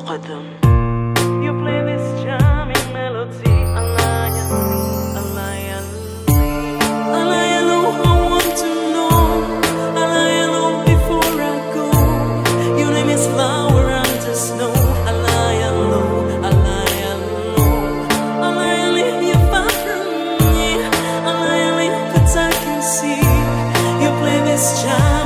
قدم. You play this charming melody, Alayalo, I want to know. Alayalo, before I go. Your name is flower under snow. Alayalo, alayalo. Alayalo, you're far from me. Alayalo, but I can see you play this child.